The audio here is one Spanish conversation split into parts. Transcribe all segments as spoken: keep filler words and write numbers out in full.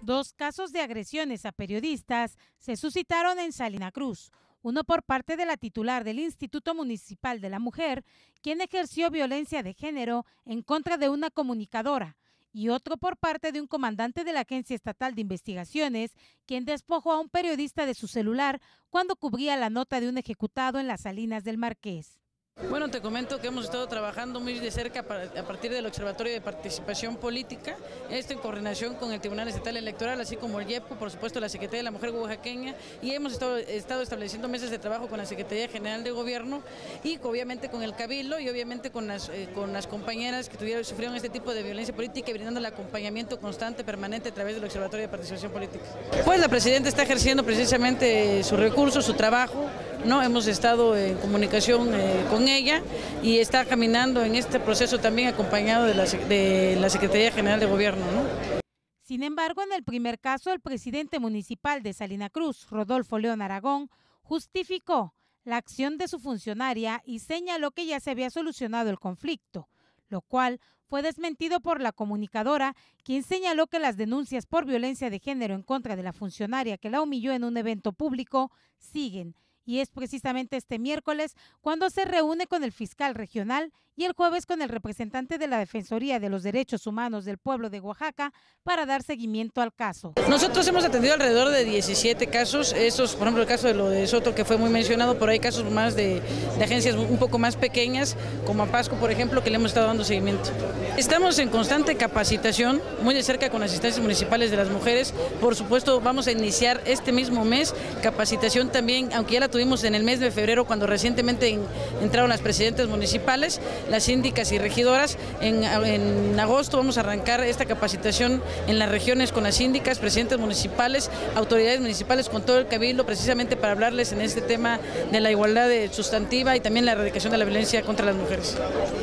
Dos casos de agresiones a periodistas se suscitaron en Salina Cruz, uno por parte de la titular del Instituto Municipal de la Mujer, quien ejerció violencia de género en contra de una comunicadora, y otro por parte de un comandante de la Agencia Estatal de Investigaciones, quien despojó a un periodista de su celular cuando cubría la nota de un ejecutado en las Salinas del Marqués. Bueno, te comento que hemos estado trabajando muy de cerca a partir del Observatorio de Participación Política, esto en coordinación con el Tribunal Estatal Electoral, así como el IEPCO, por supuesto la Secretaría de la Mujer oaxaqueña, y hemos estado, estado estableciendo mesas de trabajo con la Secretaría General de Gobierno y obviamente con el Cabildo y obviamente con las, eh, con las compañeras que tuvieron, sufrieron este tipo de violencia política y brindando el acompañamiento constante, permanente a través del Observatorio de Participación Política. Pues la Presidenta está ejerciendo precisamente su recurso, su trabajo, ¿no? Hemos estado en comunicación eh, con ella y está caminando en este proceso también acompañado de la, de la Secretaría General de Gobierno, ¿no? Sin embargo, en el primer caso, el presidente municipal de Salina Cruz, Rodolfo León Aragón, justificó la acción de su funcionaria y señaló que ya se había solucionado el conflicto, lo cual fue desmentido por la comunicadora, quien señaló que las denuncias por violencia de género en contra de la funcionaria que la humilló en un evento público siguen. Y es precisamente este miércoles cuando se reúne con el fiscal regional y el jueves con el representante de la Defensoría de los Derechos Humanos del Pueblo de Oaxaca para dar seguimiento al caso. Nosotros hemos atendido alrededor de diecisiete casos, esos, por ejemplo, el caso de lo de Soto que fue muy mencionado, pero hay casos más de, de agencias un poco más pequeñas, como Apasco, por ejemplo, que le hemos estado dando seguimiento. Estamos en constante capacitación, muy de cerca con las instancias municipales de las mujeres. Por supuesto, vamos a iniciar este mismo mes capacitación también, aunque ya la tuvimos en el mes de febrero, cuando recientemente en, entraron las presidentes municipales, las síndicas y regidoras. En, en agosto vamos a arrancar esta capacitación en las regiones con las síndicas, presidentes municipales, autoridades municipales, con todo el cabildo, precisamente para hablarles en este tema de la igualdad sustantiva y también la erradicación de la violencia contra las mujeres.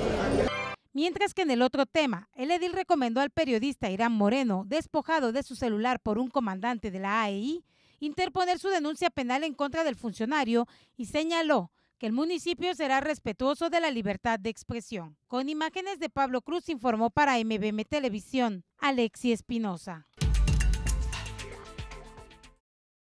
Mientras que en el otro tema, el edil recomendó al periodista Irán Moreno, despojado de su celular por un comandante de la A E I, interponer su denuncia penal en contra del funcionario y señaló que el municipio será respetuoso de la libertad de expresión. Con imágenes de Pablo Cruz informó para M B M Televisión, Alexi Espinosa.